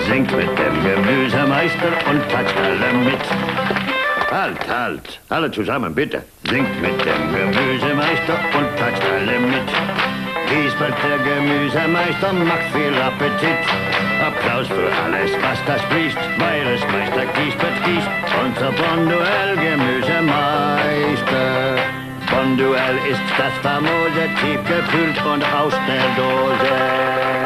singt mit dem Gemüsemeister und klatscht alle mit. Halt, alle zusammen bitte. Singt mit dem Gemüsemeister und klatscht alle mit. Giesbert, der Gemüsemeister, macht viel Appetit. Applaus für alles, was da sprießt, weil es Meister Giesbert gießt, unser Bonduelle Gemüsemeister. Bonduelle ist das famose, tiefgekühlt und aus der Dose.